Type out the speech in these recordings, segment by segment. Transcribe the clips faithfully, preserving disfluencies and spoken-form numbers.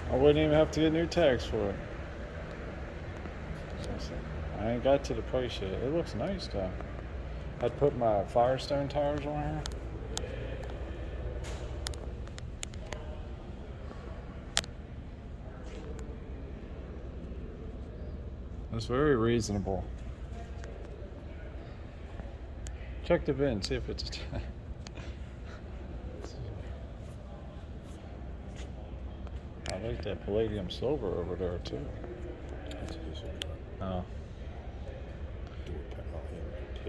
I wouldn't even have to get new tags for it. I ain't got to the price yet. It looks nice though. I'd put my Firestone tires on here. It's very reasonable. Check the VIN, see if it's I like that palladium silver over there too. Oh.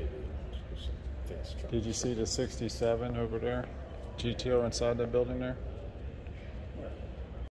Did you see the sixty-seven over there? G T O inside that building there?